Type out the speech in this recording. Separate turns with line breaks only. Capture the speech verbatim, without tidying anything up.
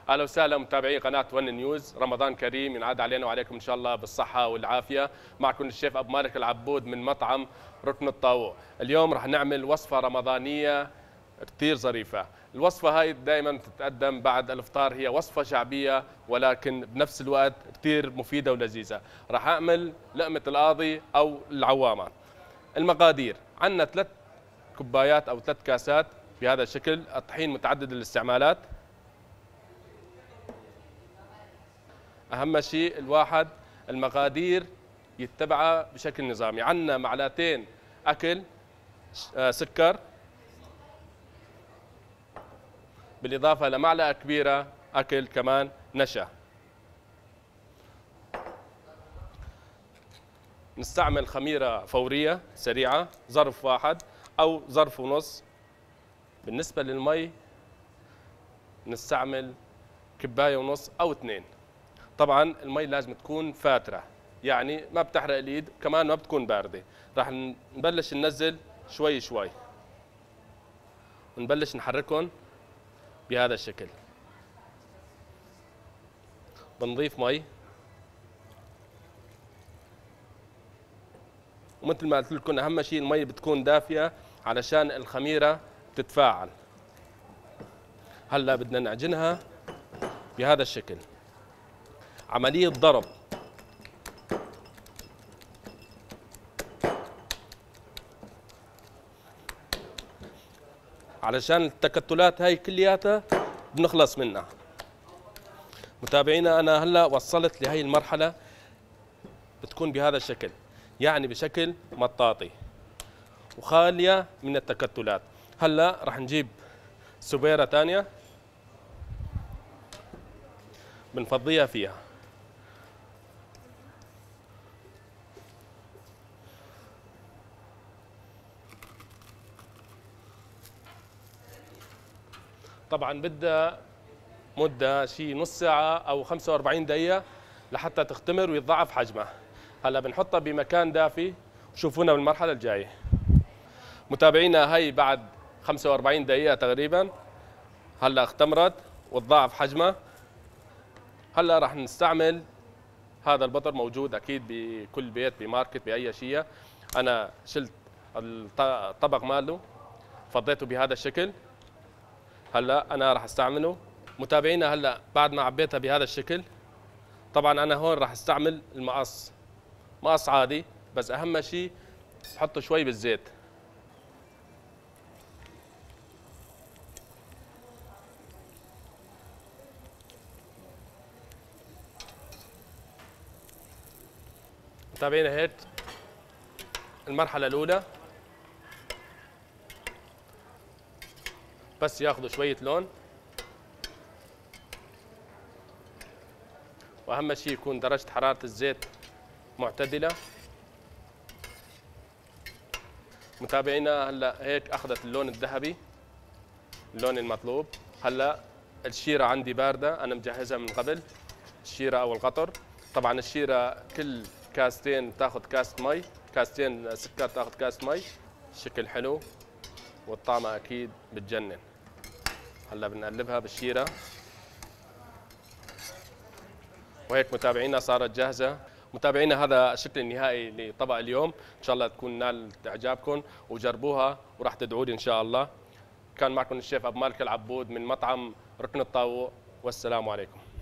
اهلا وسهلا متابعي قناه ون نيوز، رمضان كريم ينعاد علينا وعليكم ان شاء الله بالصحه والعافيه. معكم الشيف ابو مالك العبود من مطعم ركن الطاووق. اليوم رح نعمل وصفه رمضانيه كثير ظريفه. الوصفه هاي دائما تتقدم بعد الافطار، هي وصفه شعبيه ولكن بنفس الوقت كثير مفيده ولذيذه. رح اعمل لقمه القاضي او العوامه. المقادير: عندنا ثلاث كوبايات او ثلاث كاسات بهذا الشكل، الطحين متعدد الاستعمالات. أهم شيء الواحد المقادير يتبعها بشكل نظامي. عندنا معلقتين أكل سكر، بالإضافة لمعلقة كبيرة أكل كمان نشا. نستعمل خميرة فورية سريعة، ظرف واحد أو ظرف ونص. بالنسبة للمي نستعمل كباية ونص أو اثنين. طبعا المي لازم تكون فاترة، يعني ما بتحرق اليد، كمان ما بتكون باردة. راح نبلش ننزل شوي شوي ونبلش نحركهم بهذا الشكل. بنضيف مي، ومثل ما قلت لكم اهم شيء المي بتكون دافية علشان الخميرة تتفاعل. هلا بدنا نعجنها بهذا الشكل. عملية ضرب، علشان التكتلات هاي كلياتها بنخلص منها. متابعينا أنا هلا وصلت لهي المرحلة، بتكون بهذا الشكل، يعني بشكل مطاطي وخالية من التكتلات. هلا رح نجيب سبيرة ثانية بنفضيها فيها. طبعا بدها مده شيء نص ساعه او خمسة وأربعين دقيقه لحتى تختمر ويتضاعف حجمها. هلا بنحطها بمكان دافي وشوفونا بالمرحله الجايه. متابعينا هي بعد خمسة وأربعين دقيقه تقريبا هلا اختمرت وتضاعف حجمها. هلا راح نستعمل هذا البطر، موجود اكيد بكل بيت بماركت باي شيء. انا شلت الطبق ماله فضيته بهذا الشكل. هلا انا راح استعمله. متابعينا هلا بعد ما عبيتها بهذا الشكل، طبعا انا هون راح استعمل المقص، مقص عادي، بس اهم شيء بحطه شوي بالزيت. متابعينا هيك المرحله الاولى، بس ياخذوا شويه لون، واهم شيء يكون درجه حراره الزيت معتدله. متابعينا هلا هيك اخذت اللون الذهبي، اللون المطلوب. هلا الشيره عندي بارده، انا مجهزها من قبل، الشيره او القطر. طبعا الشيره كل كاستين تاخذ كاسه مي، كاستين سكر تاخذ كاسه مي. شكل حلو والطعمه اكيد بتجنن. هلا بنقلبها بالشيره، وهيك متابعينا صارت جاهزه. متابعينا هذا الشكل النهائي لطبق اليوم، ان شاء الله تكون نالت اعجابكم وجربوها وراح تدعوا لي ان شاء الله. كان معكم الشيف ابو مالك العبود من مطعم ركن الطاووق، والسلام عليكم.